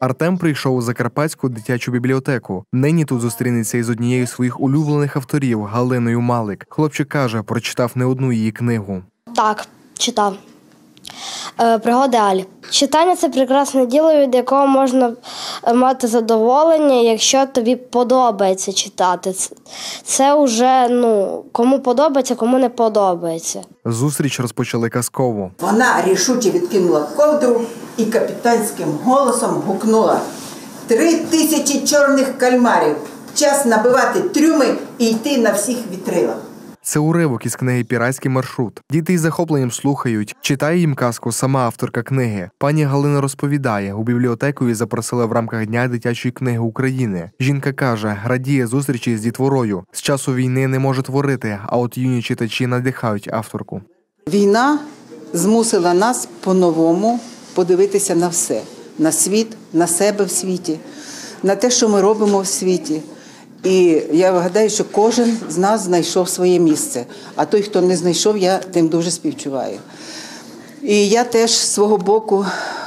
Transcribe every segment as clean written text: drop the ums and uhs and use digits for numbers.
Артем прийшов у Закарпатську дитячу бібліотеку. Нині тут зустрінеться із однією з своїх улюблених авторів – Галиною Малик. Хлопчик каже, прочитав не одну її книгу. Так, читав. «Пригоди Алі». Читання – це прекрасне діло, від якого можна мати задоволення, якщо тобі подобається читати. Це вже, кому подобається, кому не подобається. Зустріч розпочали казково. Вона рішуче відкинула ковдру і капітанським голосом гукнула: «3000 чорних кальмарів! Час набивати трюми і йти на всіх вітрилах!» Це уривок із книги «Піратський маршрут». Діти із захопленням слухають. Читає їм казку сама авторка книги. Пані Галина розповідає, у бібліотеку її запросили в рамках Дня дитячої книги України. Жінка каже, радіє зустрічі з дітворою. З часу війни не може творити, а от юні читачі надихають авторку. Війна змусила нас по-новому подивитися на все. На світ, на себе в світі, на те, що ми робимо в світі. І я гадаю, що кожен з нас знайшов своє місце. А той, хто не знайшов, я тим дуже співчуваю. І я теж з свого боку,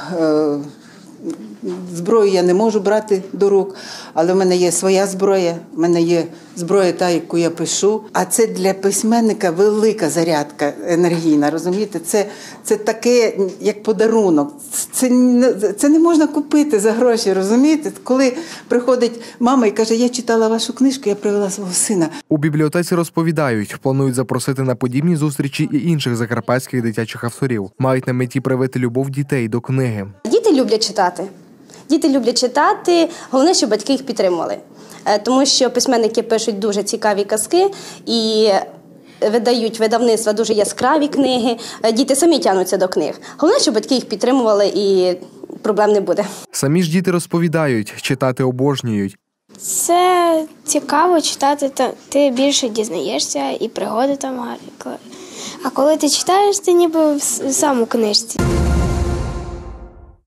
зброю я не можу брати до рук, але в мене є своя зброя, в мене є зброя та, яку я пишу. А це для письменника велика зарядка енергійна, розумієте? Це таке, як подарунок. Це не можна купити за гроші, розумієте? Коли приходить мама і каже, я читала вашу книжку, я привела свого сина. У бібліотеці розповідають, планують запросити на подібні зустрічі і інших закарпатських дитячих авторів. Мають на меті привити любов дітей до книги. Діти люблять читати. Діти люблять читати, головне, щоб батьки їх підтримували. Тому що письменники пишуть дуже цікаві казки і видають видавництва дуже яскраві книги. Діти самі тягнуться до книг. Головне, щоб батьки їх підтримували і проблем не буде. Самі ж діти розповідають, читати обожнюють. Це цікаво читати, ти більше дізнаєшся і пригоди там гарні. А коли ти читаєш, ти ніби сам у книжці.